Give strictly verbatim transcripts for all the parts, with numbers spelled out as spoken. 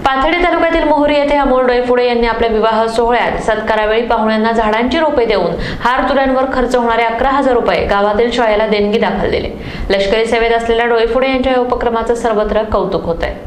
पाथर्डी तालुक्यातील मोहोरी येथे अमोल डोईफोडे यांनी आपल्या विवाह सोहळ्यात सत्कारावेळी पाहुण्यांना झाडांची रोपे देऊन हार तुल्यांवर खर्च होणारे अकरा हजार रुपये गावातील शाळेला देणगी दाखल दिले। लष्करी सेवेत असलेल्या डोईफोडे यांच्या या उपक्रमाचं सर्वत्र कौतुक होत आहे।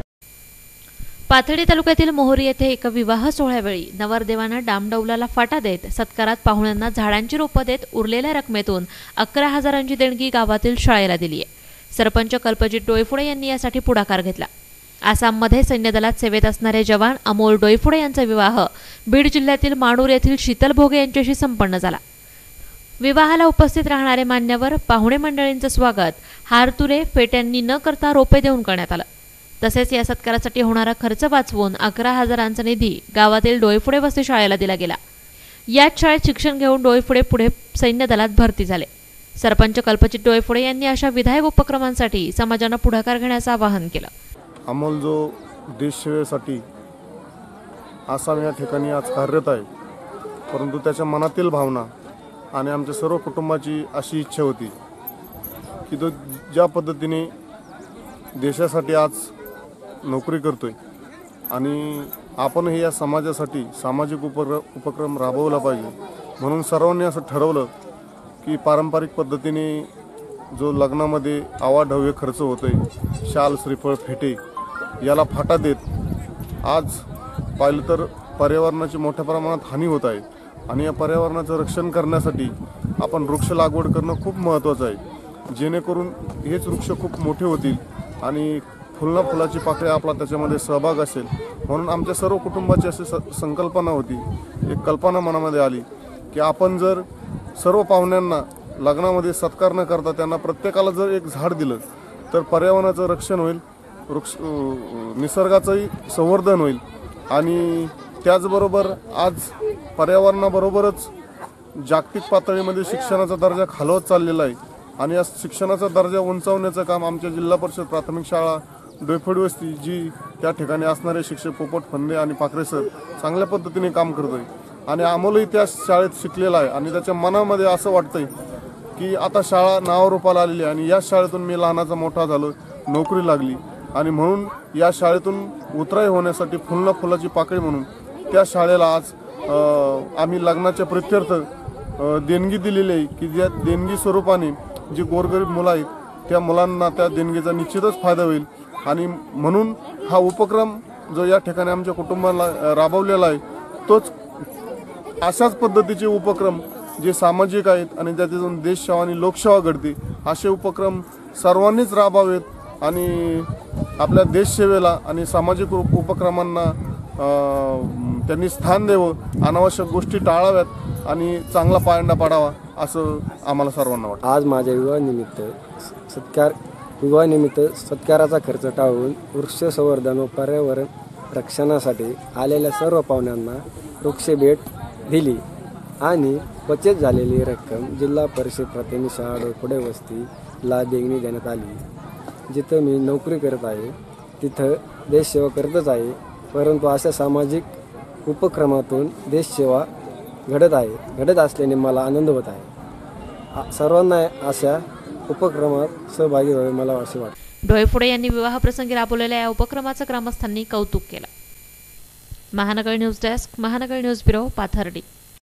पाथर्डी तालुक्यातील मोहोरी येथे एका विवाह सोहळ्यावेळी नवरदेवांना डामडौलाला फाटा देत सत्कारात पाहुण्यांना झाडांची रोपं देत उरलेल्या रकमेतून अकरा हजारांची देणगी गावातील शाळेला दिली आहे। सरपंच कल्पजित डोईफोडे यांनी यासाठी पुढाकार घेतला। आसाममध्ये सैन्य दलात सेवेत असणारे जवान अमोल डोईफोडे यांचा विवाह बीड जिल्ह्यातील माणूर येथील शीतल भोगे यांच्याशी संपन्न झाला। विवाहाला उपस्थित राहणारे मान्यवर पाहुणे मंडळींचे स्वागत हारतुरे फेट्यांनी न करता रोपे देऊन करण्यात आलं। तसेच या सत्कारासाठी होणारा खर्च वाचवून अकरा हजारांचा निधी गावातील डोईफोडे वस्ती शाळेला दिला गेला। याच शाळेत शिक्षण घेऊन डोईफोडे पुढे सैन्य दलात भरती झाले। सरपंच कल्पजित डोईफोडे यांनी अशा विधायक उपक्रमांसाठी समाजाने पुढाकार घेण्याचे आवाहन केलं। अमोल जो देशसेवेसाठी आसाम या ठिकाणी आज कार्यरत आहे, परंतु त्याच्या मनातील भावना आणि आमच्या सर्व कुटुंबाची अशी इच्छा होती की तो ज्या पद्धतीने देशासाठी आज नोकरी करतोय आणि आपणही या समाजासाठी सामाजिक उपक्र उपक्रम राबवला पाहिजे, म्हणून सर्वांनी असं ठरवलं की पारंपरिक पद्धतीने जो लग्नामध्ये आवाढव्य खर्च होतोय, शाल श्रीफळ फेटे याला फाटा देत आज पाहिलं तर पर्यावरणाची मोठ्या प्रमाणात हानी होत आहे आणि या पर्यावरणाचं रक्षण करण्यासाठी आपण वृक्ष लागवड करणं खूप महत्त्वाचं आहे, जेणेकरून हेच वृक्ष खूप मोठे होतील आणि फुलना फुलाची पाकळी आपला त्याच्यामध्ये सहभाग असेल। म्हणून आमच्या सर्व कुटुंबाची अशी स संकल्पना होती, एक कल्पना मनामध्ये आली की आपण जर सर्व पाहुण्यांना लग्नामध्ये सत्कार न करता त्यांना प्रत्येकाला जर एक झाड दिलं तर पर्यावरणाचं रक्षण होईल, वृक्ष निसर्गाचंही संवर्धन होईल आणि त्याचबरोबर आज पर्यावरणाबरोबरच जागतिक पातळीमध्ये शिक्षणाचा दर्जा खालवत चाललेला आहे आणि या शिक्षणाचा दर्जा उंचावण्याचं काम आमच्या जिल्हा परिषद प्राथमिक शाळा डोईफोडे वस्ती जी त्या ठिकाणी असणारे शिक्षक पोपट फंदे आणि पाखरे सर चांगल्या पद्धतीने काम करतोय आणि अमोलही त्या शाळेत शिकलेला आहे आणि त्याच्या मनामध्ये असं वाटतंय की आता शाळा नावारूपाला आलेली आहे आणि या शाळेतून मी लहानाचा मोठा झालो, नोकरी लागली आणि म्हणून या शाळेतून उतराई होण्यासाठी फुलना फुलाची पाकळी म्हणून त्या शाळेला आज आम्ही लग्नाच्या प्रित्यर्थ देणगी दिलेली आहे की ज्या देणगी स्वरूपाने जी गोरगरीब मुलं आहेत त्या मुलांना त्या देणगीचा निश्चितच फायदा होईल आणि म्हणून हा उपक्रम जो या ठिकाणी आमच्या कुटुंबाला राबवलेला आहे तोच अशाच पद्धतीचे उपक्रम जे सामाजिक आहेत आणि त्यातून देशसेवा आणि लोकसेवा घडते असे उपक्रम सर्वांनीच राबवावेत आणि आपल्या देशसेवेला आणि सामाजिक उपक्रमांना त्यांनी स्थान द्यावं, अनावश्यक गोष्टी टाळाव्यात आणि चांगला पायंडा पाडावा असं आम्हाला सर्वांना वाटतं। आज माझ्या विवाहानिमित्त सत्कार विवाहानिमित्त सत्काराचा खर्च टाळून वृक्ष संवर्धन व पर्यावरण रक्षणासाठी आलेल्या सर्व पाहुण्यांना वृक्ष भेट दिली आणि बचत झालेली रक्कम जिल्हा परिषद प्राथमिक शाळा डोईफोडे वस्तीला देणगी देण्यात आली। जिथं मी नोकरी करत आहे तिथं देशसेवा करतच आहे, परंतु अशा सामाजिक उपक्रमातून देशसेवा घडत आहे घडत असल्याने मला आनंद होत आहे। सर्वांना अशा उपक्रमात सहभागी व्हावे मला असे वाटते। डोईफोडे यांनी विवाहप्रसंगी राबवलेल्या या उपक्रमाचं ग्रामस्थांनी कौतुक केलं। Mahanagar news desk, Mahanagar news bureau, Pathardi.